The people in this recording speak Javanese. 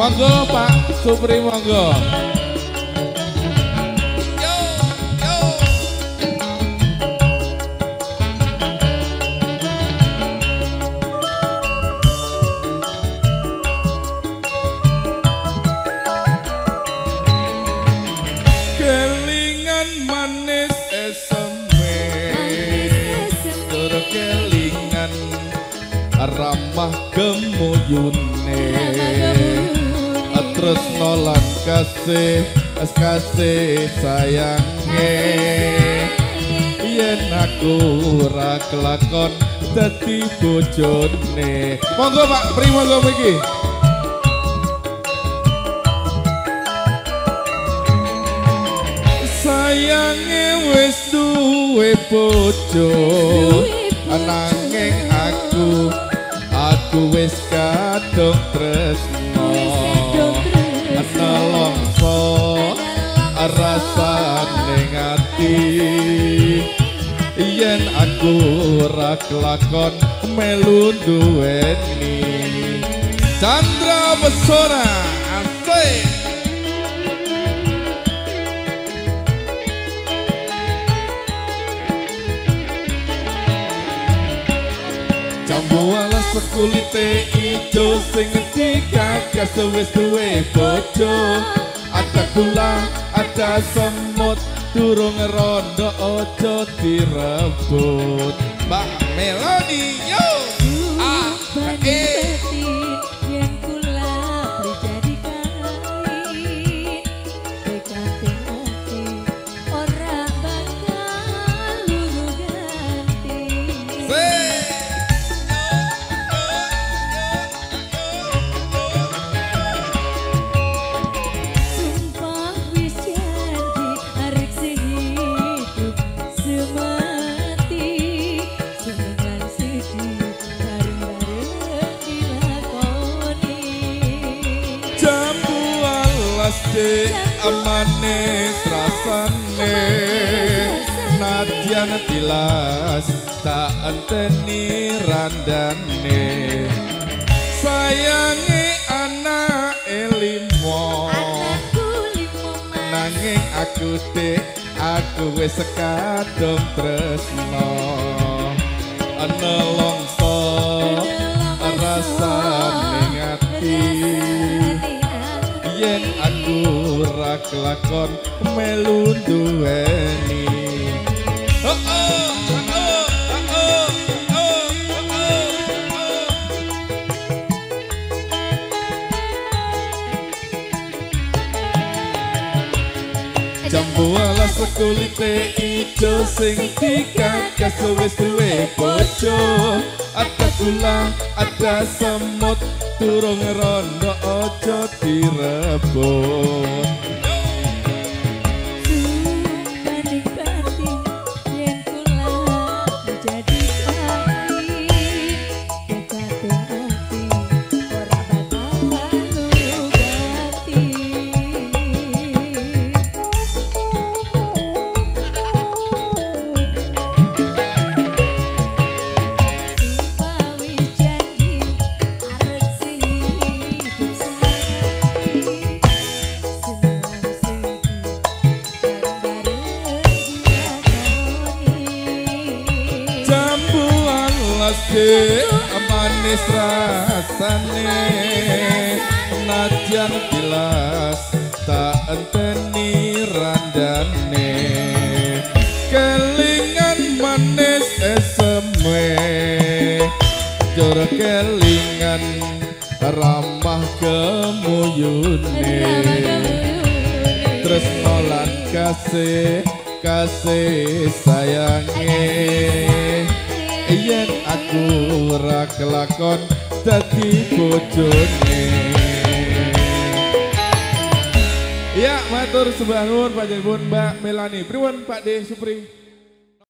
Monggo Pak Supri monggo. Ramah gemuyune tresno lan kasih sayange yen aku ora kelakon dadi bojone. Monggo Pak Pri monggo mriki. Sayange wis duwe bojo ananging aku wis kadung tresno nelongso rasane ngati yen aku ora kelakon melu duweni Chandra Pesona asik. Jambu alas kulite ijo sing digagas wis duwe bojo. Ada gula, ada semut, durung rondo ojo direbut. Mbak Melody yo. Yang kula jadi kain bekating hati ora bakal luru ganti. Manis rasane nadyan tilas tak enteni randane sayangi anak limo nanging aku wis kadung tresno nelongso rasane ngati yen aku ora kelakon melu duweni. Jambu alas kulite ijo sing digagas wis duwe bojo. Ada gula, ada semut, durung rondo ojo direbut. Manis rasane nadyan tilas tak enteni randane kelingan manis eseme jor kelingan ramah kemuyune tresno lan kasih sayange yen aku ora kelakon dadi bojone. Ya, matur sembah nuwun Pak Jebun Mbak Melani. Pripun Pak D Supri?